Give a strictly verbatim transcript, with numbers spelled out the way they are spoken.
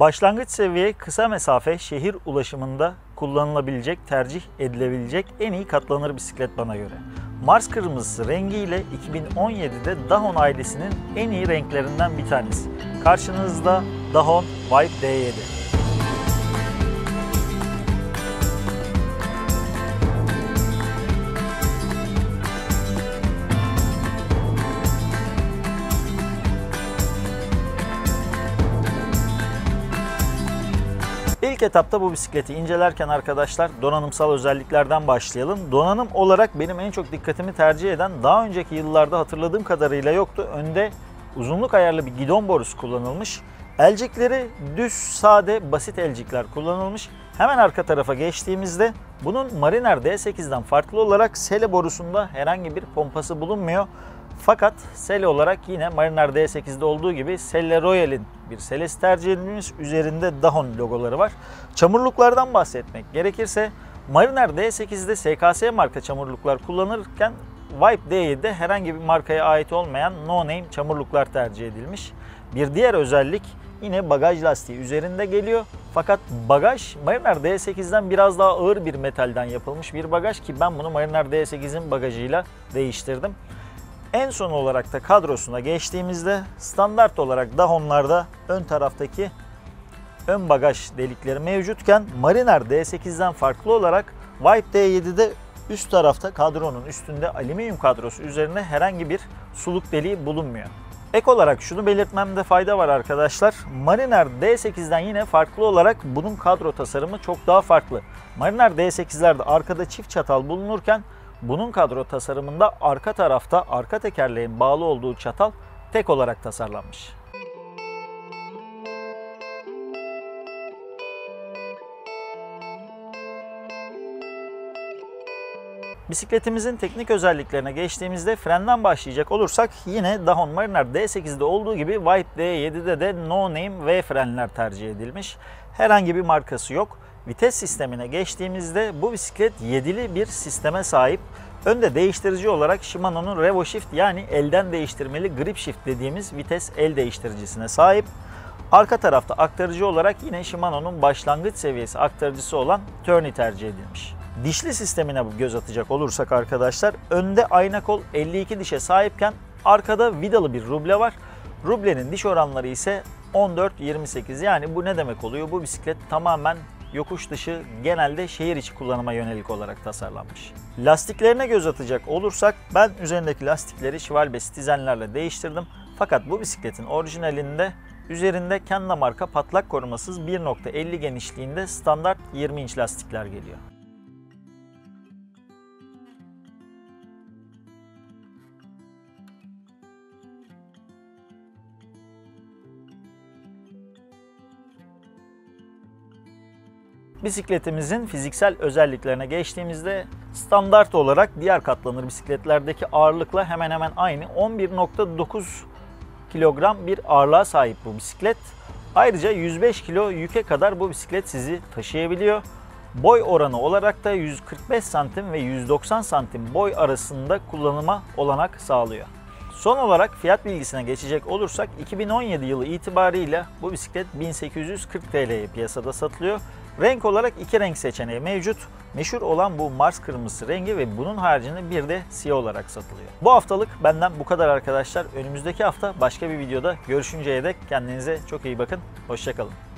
Başlangıç seviye kısa mesafe şehir ulaşımında kullanılabilecek, tercih edilebilecek en iyi katlanır bisiklet bana göre. Mars kırmızısı rengiyle iki bin on yedide Dahon ailesinin en iyi renklerinden bir tanesi. Karşınızda Dahon Vibe D yedi. İlk etapta bu bisikleti incelerken arkadaşlar donanımsal özelliklerden başlayalım. Donanım olarak benim en çok dikkatimi tercih eden, daha önceki yıllarda hatırladığım kadarıyla yoktu. Önde uzunluk ayarlı bir gidon borusu kullanılmış. Elcikleri düz, sade, basit elcikler kullanılmış. Hemen arka tarafa geçtiğimizde bunun Mariner D sekizden farklı olarak sele borusunda herhangi bir pompası bulunmuyor. Fakat sele olarak yine Mariner D sekizde olduğu gibi Selle Royale'in bir selesi tercih edilmiş, üzerinde Dahon logoları var. Çamurluklardan bahsetmek gerekirse Mariner D sekizde S K S marka çamurluklar kullanırken Vibe D yedi'de herhangi bir markaya ait olmayan no name çamurluklar tercih edilmiş. Bir diğer özellik yine bagaj lastiği üzerinde geliyor. Fakat bagaj Mariner D sekizden biraz daha ağır bir metalden yapılmış bir bagaj ki ben bunu Mariner D sekizin bagajıyla değiştirdim. En son olarak da kadrosuna geçtiğimizde standart olarak Dahon'larda ön taraftaki ön bagaj delikleri mevcutken Mariner D sekizden farklı olarak Vibe D yedi'de üst tarafta kadronun üstünde alüminyum kadrosu üzerine herhangi bir suluk deliği bulunmuyor. Ek olarak şunu belirtmemde fayda var arkadaşlar. Mariner D sekizden yine farklı olarak bunun kadro tasarımı çok daha farklı. Mariner D sekizlerde arkada çift çatal bulunurken bunun kadro tasarımında arka tarafta arka tekerleğin bağlı olduğu çatal tek olarak tasarlanmış. Bisikletimizin teknik özelliklerine geçtiğimizde frenden başlayacak olursak yine Dahon Mariner D sekizde olduğu gibi Vibe D yedi'de de no name V frenler tercih edilmiş. Herhangi bir markası yok. Vites sistemine geçtiğimizde bu bisiklet yedili bir sisteme sahip. Önde değiştirici olarak Shimano'nun Revo Shift yani elden değiştirmeli grip shift dediğimiz vites el değiştiricisine sahip. Arka tarafta aktarıcı olarak yine Shimano'nun başlangıç seviyesi aktarıcısı olan Tourney tercih edilmiş. Dişli sistemine göz atacak olursak arkadaşlar önde ayna kol elli iki dişe sahipken arkada vidalı bir ruble var. Rublenin diş oranları ise on dört yirmi sekiz, yani bu ne demek oluyor? Bu bisiklet tamamen yokuş dışı, genelde şehir içi kullanıma yönelik olarak tasarlanmış. Lastiklerine göz atacak olursak ben üzerindeki lastikleri Schwalbe Citizenlerle değiştirdim. Fakat bu bisikletin orijinalinde üzerinde Kenda marka patlak korumasız bir nokta elli genişliğinde standart yirmi inç lastikler geliyor. Bisikletimizin fiziksel özelliklerine geçtiğimizde standart olarak diğer katlanır bisikletlerdeki ağırlıkla hemen hemen aynı on bir nokta dokuz kilogram bir ağırlığa sahip bu bisiklet. Ayrıca yüz beş kilo yüke kadar bu bisiklet sizi taşıyabiliyor. Boy oranı olarak da yüz kırk beş santim ve yüz doksan santim boy arasında kullanıma olanak sağlıyor. Son olarak fiyat bilgisine geçecek olursak iki bin on yedi yılı itibariyle bu bisiklet bin sekiz yüz kırk TL'ye piyasada satılıyor. Renk olarak iki renk seçeneği mevcut. Meşhur olan bu Mars kırmızısı rengi ve bunun haricinde bir de siyah olarak satılıyor. Bu haftalık benden bu kadar arkadaşlar. Önümüzdeki hafta başka bir videoda görüşünceye dek kendinize çok iyi bakın. Hoşça kalın.